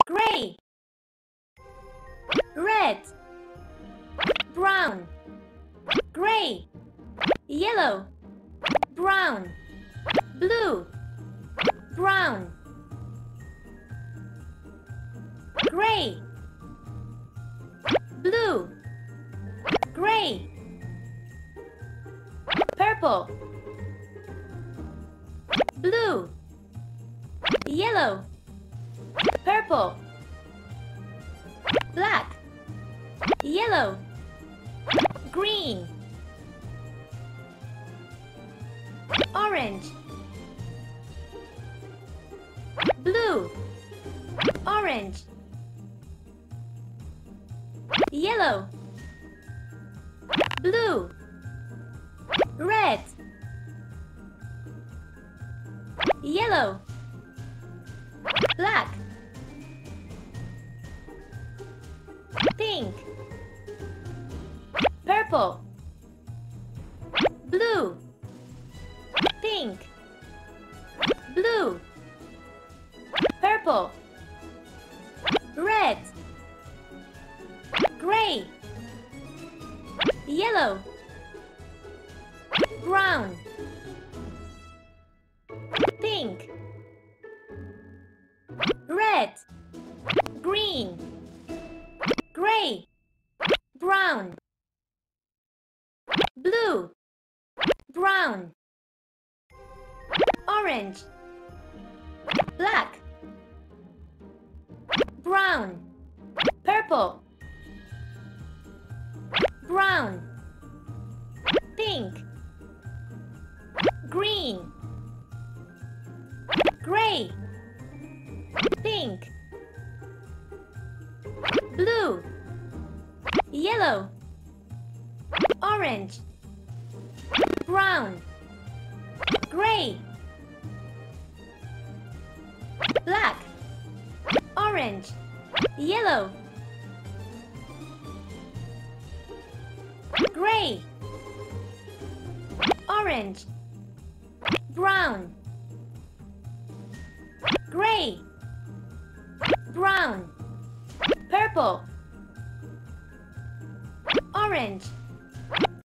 Gray, red, brown, gray, yellow, brown, blue, brown, gray, blue, gray, purple, blue, yellow, purple, black, yellow, green, orange, blue, orange, yellow, blue, red, yellow, black, pink, purple, blue, pink, blue, purple, red, gray, yellow, brown, pink, red, green, gray, brown, blue, brown, orange, black, brown, purple, brown, pink, green, gray, pink, blue, yellow, orange, brown, gray, black, orange, yellow, gray, orange, brown, gray, brown, purple, orange,